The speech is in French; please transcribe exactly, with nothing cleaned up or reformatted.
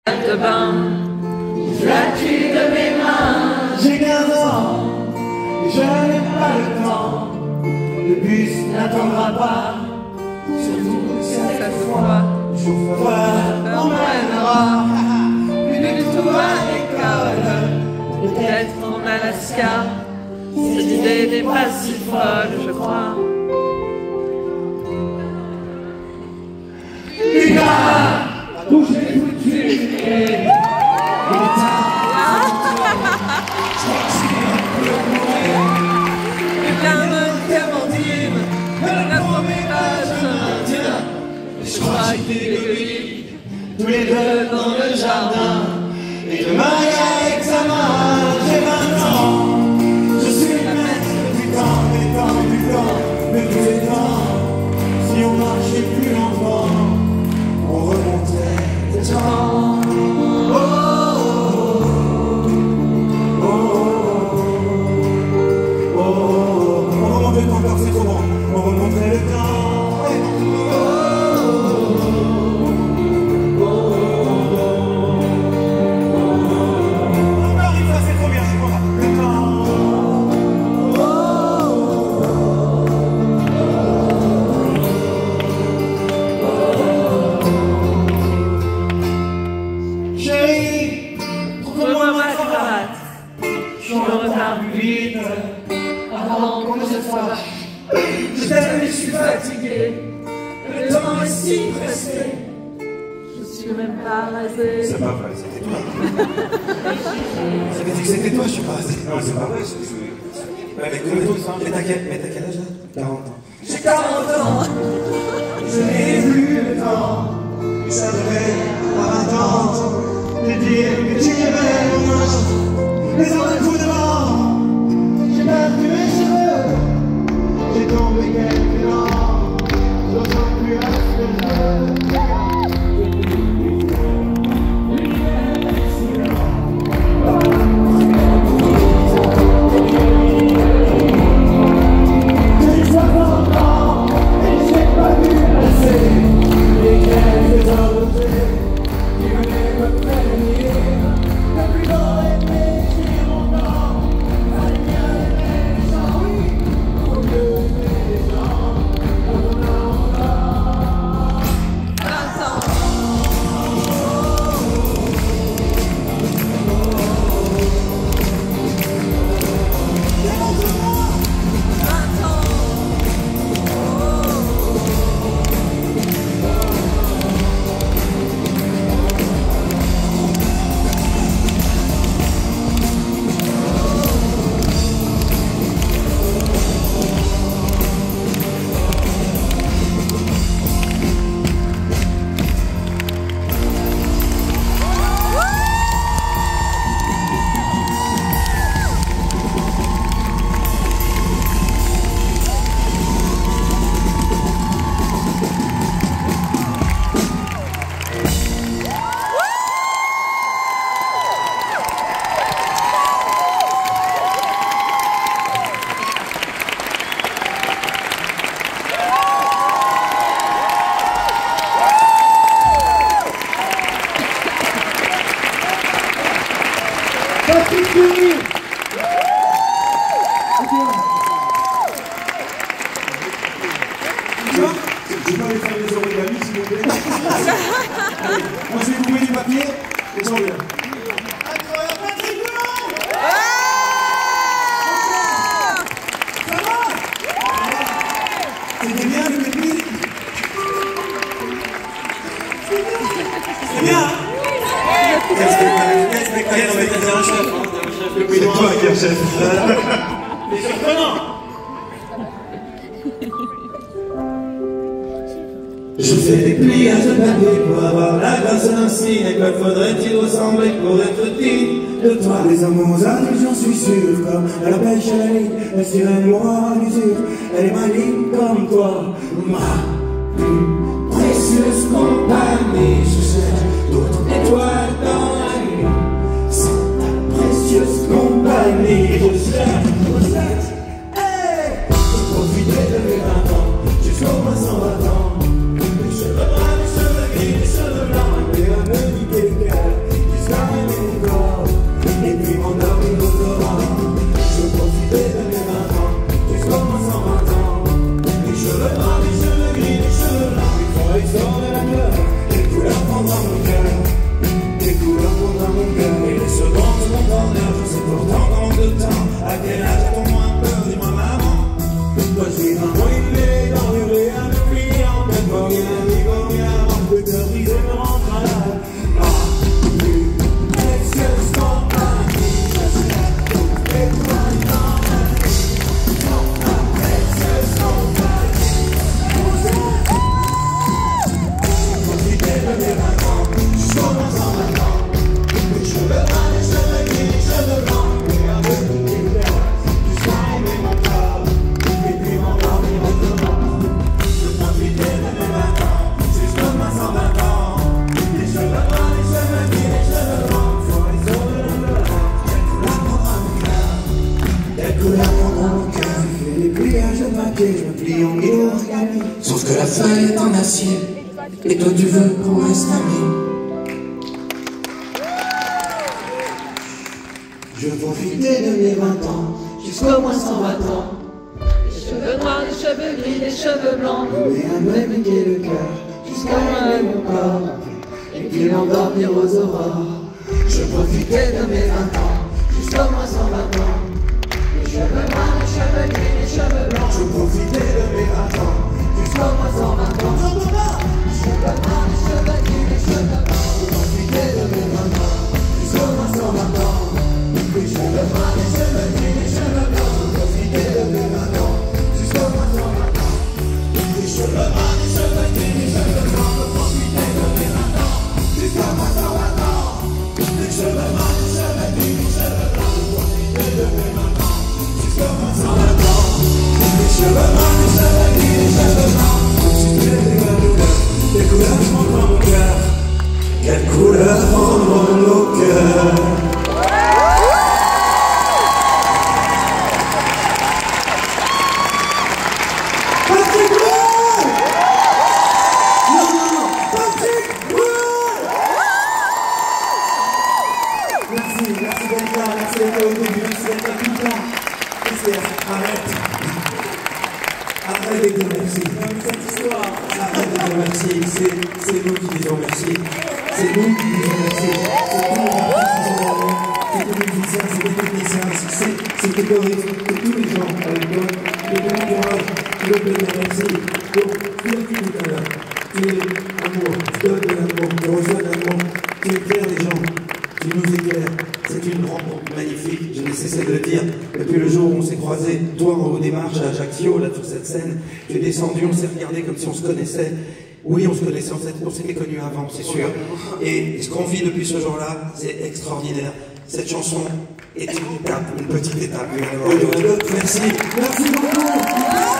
de bain, flatterie de mes mains. J'ai quinze ans et je n'ai pas le temps. Le bus n'attendra pas, surtout cette fois. Le chauffeur m'emmènera Plus du tout à l'école, peut-être en Alaska. Cette idée n'est pas si folle, je crois. Les gars, où j'ai foutu les clés. Je crois qu'il est lui, tous les deux dans le jardin. Et demain il y a l'examen. J'ai vingt ans, je suis le maître du temps, des temps, du temps, de tous les temps. Si on marchait plus longtemps, on remonterait le temps. Oh, oh, oh, oh, oh. On remonterait encore, c'est trop bon. On remonterait le temps. Vite, avant qu'on ne se fâche. Je t'aime et je suis fatigué. Le temps est si pressé. Je suis même pas rasé. C'est pas vrai, c'était toi. Ça veut dire que c'était toi, je suis pas rasé. Non, c'est pas vrai, je suis. Ouais, mais mais t'as quel, mais t'as quel âge là? quarante ans. J'ai quarante ans. Je n'ai plus le temps. Ça devrait à vingt ans de dire que tu aimais mon âge. Mais on a tout devant. J'ai perdu mes cheveux, j'ai tombé quelques dents, je ressens plus à ce que je veux. J'ai soixante ans et j'ai pas vu passer les quelques autres qui venaient me prévenir. Le plus grand était sur mon temps. Patrick Curie. Je peux aller faire les origamis, s'il vous plaît. Allez, moi je vais vous mettre du papier et j'en viens. Incroyable, Patrick Curie. Ça va? C'était bien le début? C'est bien, hein? Quel spectacle, quel spectacle, t'es un chef, hein, t'es un chef. C'est toi qui es un chef. C'est surprenant. Je fais des pliages de papier pour avoir la grâce d'un signe. Et quoi faudrait-il ressembler pour être digne de toi? Les amours arrivent, j'en suis sûr. Comme à la pêche à la ligne, la sirène noire à l'usure. Elle est maligne comme toi. Ma plus précieuse compagnie. Je cherche d'autres étoiles dans la nuit. Sans ta précieuse compagnie. Je cherche, je cherche. Hey! Je profiter de mes vingt ans jusqu'au moins cent vingt ans. Les cheveux bruns, les cheveux gris, les cheveux blancs. Et un petit cœur. feuille est en acier, et toi tu veux qu'on reste amis. Je veux profiter de mes vingt ans, jusqu'au moins cent vingt ans. Les cheveux noirs, les cheveux gris, les cheveux blancs. Mais un m'aiguiller le cœur, jusqu'à loin mon corps, et puis m'endormir aux aurores. Je profitais de mes vingt ans, jusqu'au moins cent vingt ans. Les cheveux noirs, les cheveux gris, les cheveux blancs. Je profitais de mes vingt ans, jusqu'au moins cent vingt ans. Les cheveux noirs, les cheveux gris, les cheveux blancs. Je profitais de mes vingt ans, jusqu'au moins cent vingt ans. Les cheveux noirs, les cheveux gris, les cheveux blancs. Je profitais de mes vingt ans, jusqu'au moins cent vingt ans. Les cheveux noirs, les cheveux gris, les cheveux blancs. Je profitais de mes vingt ans, jusqu'au moins cent vingt ans. Les cheveux noirs, les cheveux gris, les cheveux blancs. Je profitais de mes vingt ans, jusqu'au moins cent vingt ans. Les cheveux noirs, les cheveux gris, les cheveux blancs. J'étais des couleurs, des couleurs fondront mon cœur. Quelles couleurs fondront nos cœurs. Merci, merci d'être là, merci d'être là au début, merci d'être là tout le temps. Arrête. Arrête de dire merci. Cette histoire, arrête de dire merci. C'est nous qui disons merci. C'est nous qui disons merci. C'est tous les artistes qui sont derrière. C'est tous les musiciens, c'est les techniciens, c'est les choristes, c'est tous les gens avec toi. Les gens qui ont le plaisir, merci. Donc, tu l'as dit tout à l'heure. Tu es amour, tu donnes de l'amour, tu reçois de l'amour, tu éclaires les gens. Tu nous éclaires, c'est une rencontre magnifique, je n'ai cessé de le dire, depuis le jour où on s'est croisés, toi en haut des marches à Ajaccio, là sur cette scène, tu es descendu, on s'est regardé comme si on se connaissait, oui on se connaissait, on s'était connus avant, c'est sûr, et ce qu'on vit depuis ce jour-là, c'est extraordinaire, cette chanson est une étape, une petite étape, merci, merci beaucoup.